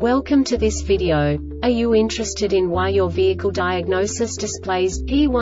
Welcome to this video. Are you interested in why your vehicle diagnosis displays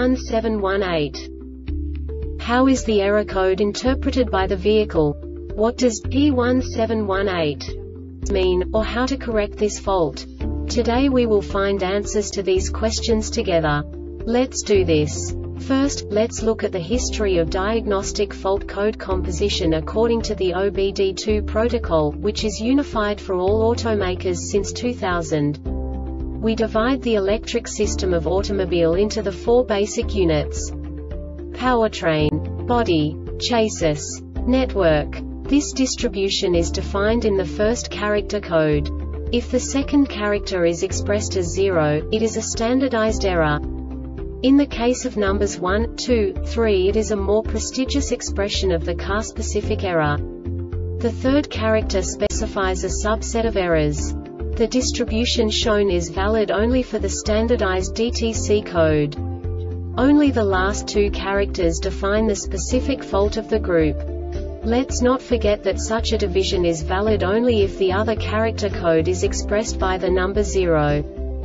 P1718? How is the error code interpreted by the vehicle? What does P1718 mean, or how to correct this fault? Today we will find answers to these questions together. Let's do this. First, let's look at the history of diagnostic fault code composition according to the OBD2 protocol, which is unified for all automakers since 2000. We divide the electric system of automobile into the four basic units: powertrain, body, chassis, network. This distribution is defined in the first character code. If the second character is expressed as 0, it is a standardized error. In the case of numbers 1, 2, 3, it is a more prestigious expression of the car-specific error. The third character specifies a subset of errors. The distribution shown is valid only for the standardized DTC code. Only the last two characters define the specific fault of the group. Let's not forget that such a division is valid only if the other character code is expressed by the number 0.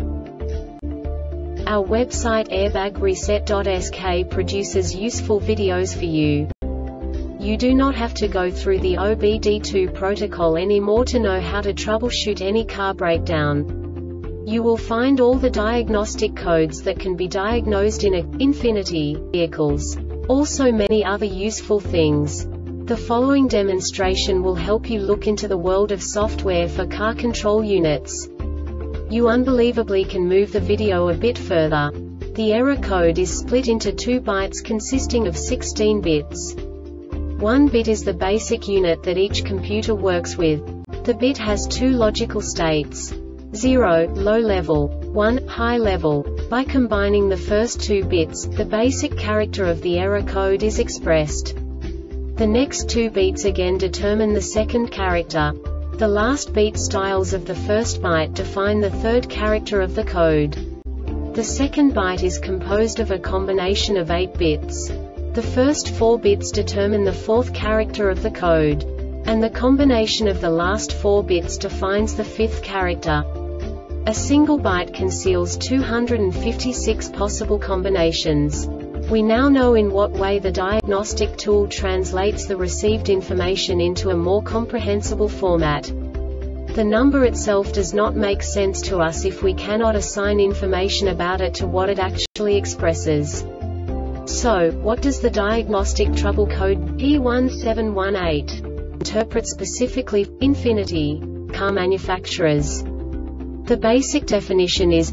Our website airbagreset.sk produces useful videos for you. You do not have to go through the OBD2 protocol anymore to know how to troubleshoot any car breakdown. You will find all the diagnostic codes that can be diagnosed in Infiniti vehicles. Also many other useful things. The following demonstration will help you look into the world of software for car control units. You unbelievably can move the video a bit further. The error code is split into 2 bytes consisting of 16 bits. 1 bit is the basic unit that each computer works with. The bit has 2 logical states: 0, low level, 1, high level. By combining the first 2 bits, the basic character of the error code is expressed. The next 2 beats again determine the second character. The last beat styles of the first byte define the third character of the code. The second byte is composed of a combination of 8 bits. The first 4 bits determine the fourth character of the code. And the combination of the last 4 bits defines the fifth character. A single byte conceals 256 possible combinations. We now know in what way the diagnostic tool translates the received information into a more comprehensible format. The number itself does not make sense to us if we cannot assign information about it to what it actually expresses. So, what does the diagnostic trouble code P1718 interpret specifically for Infiniti car manufacturers? The basic definition is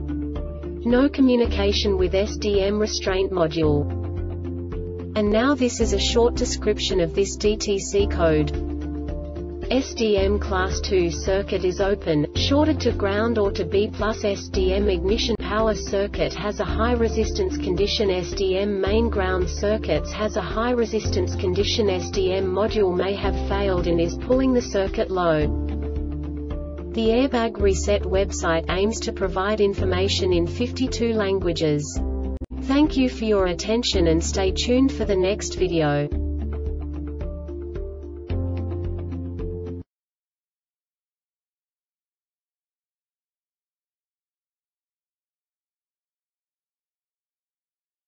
no communication with SDM restraint module. And now this is a short description of this DTC code. SDM class 2 circuit is open, shorted to ground or to B+. SDM ignition power circuit has a high resistance condition. SDM main ground circuits has a high resistance condition. SDM module may have failed and is pulling the circuit low. The Airbag Reset website aims to provide information in 52 languages. Thank you for your attention and stay tuned for the next video.